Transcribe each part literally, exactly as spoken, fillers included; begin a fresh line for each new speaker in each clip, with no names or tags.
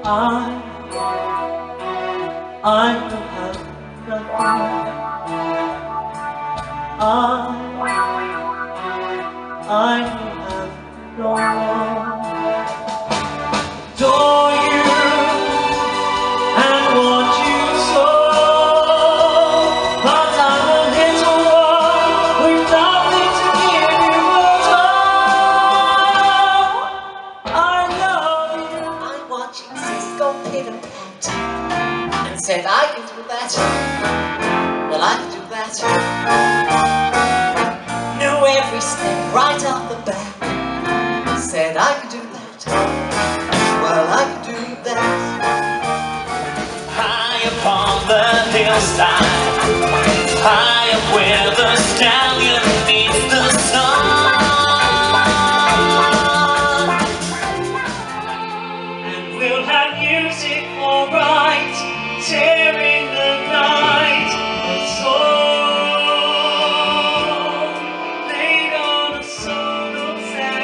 I, I who have nothing. I, I who have no one. Adore you and want you so, but I'm a little one with nothing to give you but all. I love you.
I'm watching Cisco pitter pat and said I can do that. Well, I can do that. Knew every step right off the bat. Said I could do that. Well, I could do that.
High upon the hillside, high up where the stallion meets the sun, and we'll have music alright, tearing the night. It's all laid on a solo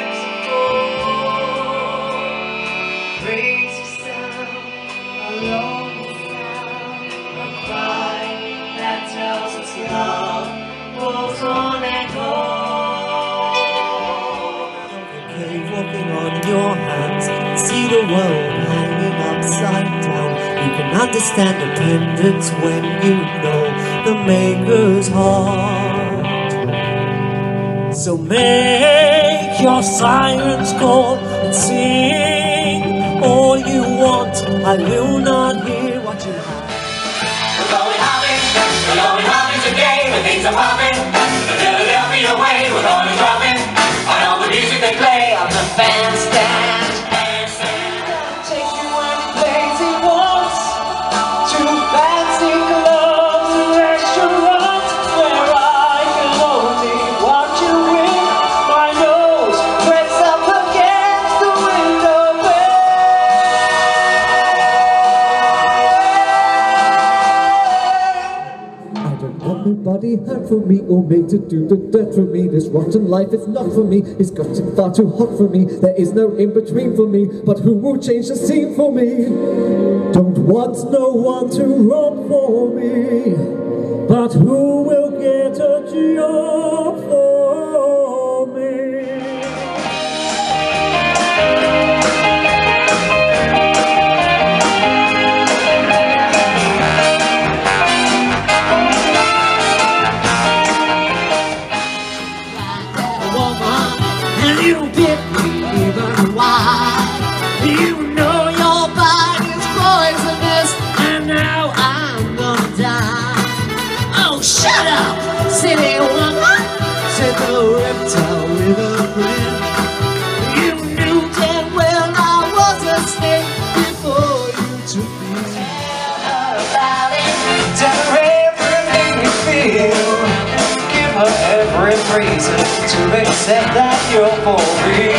saxophone. Crazy sound, a lonely sound, a cry that tells us love goes on and on.
Okay, walking on your hands, see the world hanging upside down. You can understand dependence when you know the maker's heart. So make your sirens call and sing all you want. I will not hear what you have.
We're going hopping, we're going hopping today, the things are popping, the Philadelphia way, we're going dropping on all the music they play on the bandstand.
Take you any place he wants, to fancy clubs and restaurants, where I can only watch you with my nose pressed up against the window pane.
I don't want nobody hurt for me or made to do the dirt for me. This rotten life is not for me. It's gotten far too hot for me. There is no in between for me. But who will change the scene for me? Don't want no one to rob for me. But who will get a job for me?
And you didn't even why. You know your body's poisonous, and now I'm gonna die. Oh, shut up, city woman, said the reptile with a grin. You knew damn well I was a snake before you took me. Tell her about it, tell her everything you feel. Give her every reason to accept that you're for real.